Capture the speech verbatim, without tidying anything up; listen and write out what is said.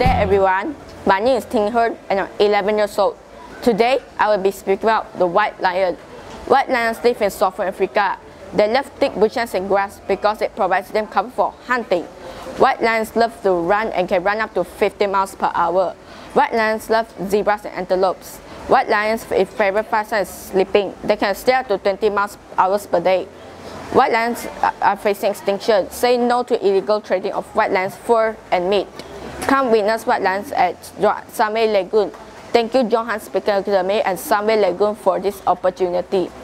day everyone, my name is Ting Hern and I'm eleven years old. Today I will be speaking about the white lion. White lions live in southern Africa. They love thick bushes and grass because it provides them cover for hunting. White lions love to run and can run up to fifty miles per hour. White lions love zebras and antelopes. White lions' favorite pastime is sleeping. They can stay up to twenty miles per hour per day. White lions are facing extinction. Say no to illegal trading of white lions fur and meat. Come witness white lions at Samé Lagoon. Thank you Johann Speaker Academy and Samé Lagoon for this opportunity.